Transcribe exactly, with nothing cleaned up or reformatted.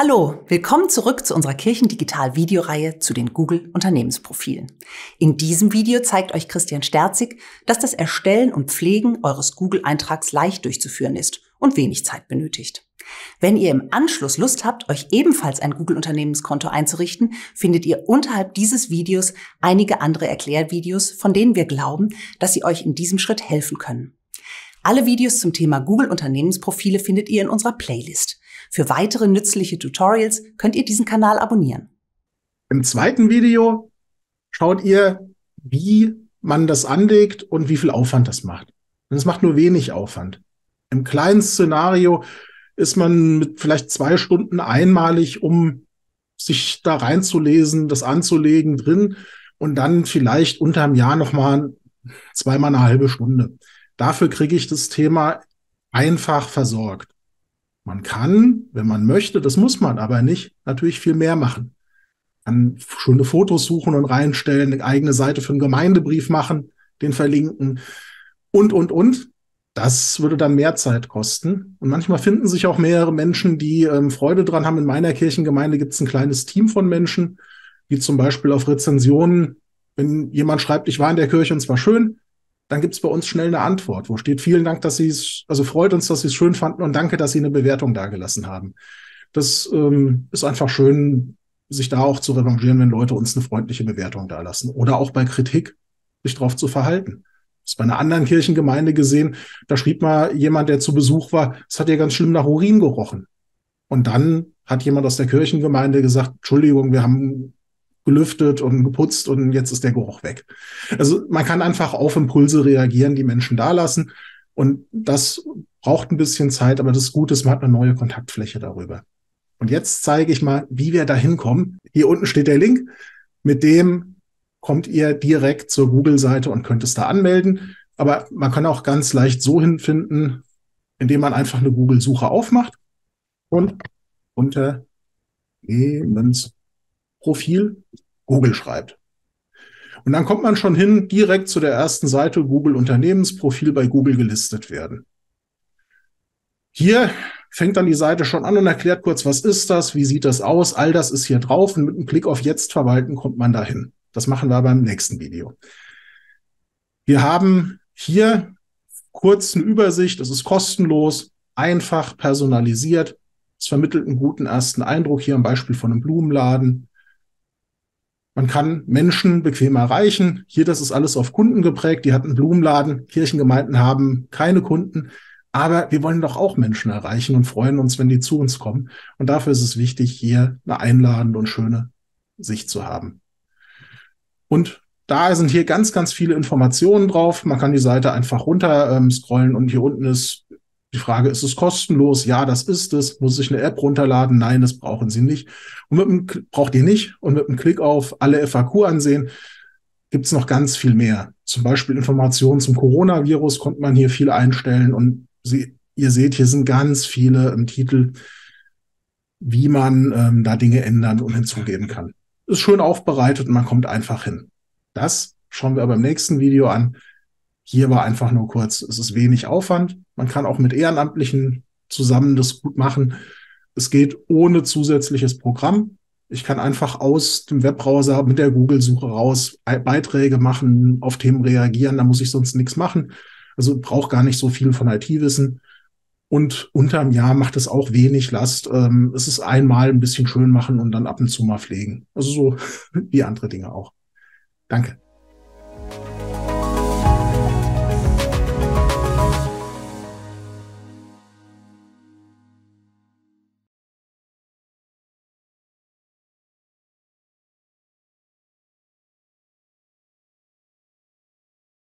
Hallo, willkommen zurück zu unserer Kirchendigital-Videoreihe zu den Google-Unternehmensprofilen. In diesem Video zeigt euch Christian Sterzig, dass das Erstellen und Pflegen eures Google-Eintrags leicht durchzuführen ist und wenig Zeit benötigt. Wenn ihr im Anschluss Lust habt, euch ebenfalls ein Google-Unternehmenskonto einzurichten, findet ihr unterhalb dieses Videos einige andere Erklärvideos, von denen wir glauben, dass sie euch in diesem Schritt helfen können. Alle Videos zum Thema Google-Unternehmensprofile findet ihr in unserer Playlist. Für weitere nützliche Tutorials könnt ihr diesen Kanal abonnieren. Im zweiten Video schaut ihr, wie man das anlegt und wie viel Aufwand das macht. Und es macht nur wenig Aufwand. Im kleinen Szenario ist man mit vielleicht zwei Stunden einmalig, um sich da reinzulesen, das anzulegen drin und dann vielleicht unterm Jahr nochmal zweimal eine halbe Stunde. Dafür kriege ich das Thema einfach versorgt. Man kann, wenn man möchte, das muss man aber nicht, natürlich viel mehr machen. Man kann schöne Fotos suchen und reinstellen, eine eigene Seite für einen Gemeindebrief machen, den verlinken und, und, und. Das würde dann mehr Zeit kosten. Und manchmal finden sich auch mehrere Menschen, die ähm, Freude dran haben. In meiner Kirchengemeinde gibt es ein kleines Team von Menschen, die zum Beispiel auf Rezensionen, wenn jemand schreibt, ich war in der Kirche und es war schön, dann gibt es bei uns schnell eine Antwort, wo steht, vielen Dank, dass Sie es, also freut uns, dass Sie es schön fanden und danke, dass Sie eine Bewertung dagelassen haben. Das ähm, ist einfach schön, sich da auch zu revanchieren, wenn Leute uns eine freundliche Bewertung dalassen. Oder auch bei Kritik, sich darauf zu verhalten. Das ist bei einer anderen Kirchengemeinde gesehen, da schrieb mal jemand, der zu Besuch war, es hat ja ganz schlimm nach Urin gerochen. Und dann hat jemand aus der Kirchengemeinde gesagt, Entschuldigung, wir haben gelüftet und geputzt und jetzt ist der Geruch weg. Also man kann einfach auf Impulse reagieren, die Menschen da lassen und das braucht ein bisschen Zeit, aber das Gute ist, man hat eine neue Kontaktfläche darüber. Und jetzt zeige ich mal, wie wir da hinkommen. Hier unten steht der Link, mit dem kommt ihr direkt zur Google-Seite und könnt es da anmelden, aber man kann auch ganz leicht so hinfinden, indem man einfach eine Google-Suche aufmacht und unter Lebens Profil Google schreibt. Und dann kommt man schon hin, direkt zu der ersten Seite, Google Unternehmensprofil bei Google gelistet werden. Hier fängt dann die Seite schon an und erklärt kurz, was ist das, wie sieht das aus, all das ist hier drauf und mit einem Klick auf Jetzt verwalten kommt man dahin. Das machen wir beim nächsten Video. Wir haben hier kurz eine Übersicht, es ist kostenlos, einfach personalisiert, es vermittelt einen guten ersten Eindruck, hier ein Beispiel von einem Blumenladen. Man kann Menschen bequem erreichen. Hier, das ist alles auf Kunden geprägt. Die hatten einen Blumenladen. Kirchengemeinden haben keine Kunden. Aber wir wollen doch auch Menschen erreichen und freuen uns, wenn die zu uns kommen. Und dafür ist es wichtig, hier eine einladende und schöne Sicht zu haben. Und da sind hier ganz, ganz viele Informationen drauf. Man kann die Seite einfach runter ähm, scrollen und hier unten ist die Frage, ist es kostenlos? Ja, das ist es. Muss ich eine App runterladen? Nein, das brauchen Sie nicht. Und mit einem, braucht ihr nicht. Und mit einem Klick auf alle F A Q ansehen, gibt es noch ganz viel mehr. Zum Beispiel Informationen zum Coronavirus konnte man hier viel einstellen. Und Sie, ihr seht, hier sind ganz viele im Titel, wie man ähm, da Dinge ändern und hinzugeben kann. Ist schön aufbereitet und man kommt einfach hin. Das schauen wir aber im nächsten Video an. Hier war einfach nur kurz, es ist wenig Aufwand. Man kann auch mit Ehrenamtlichen zusammen das gut machen. Es geht ohne zusätzliches Programm. Ich kann einfach aus dem Webbrowser mit der Google-Suche raus Beiträge machen, auf Themen reagieren. Da muss ich sonst nichts machen. Also brauche gar nicht so viel von I T-Wissen. Und unterm Jahr macht es auch wenig Last. Ähm, es ist einmal ein bisschen schön machen und dann ab und zu mal pflegen. Also so wie andere Dinge auch. Danke.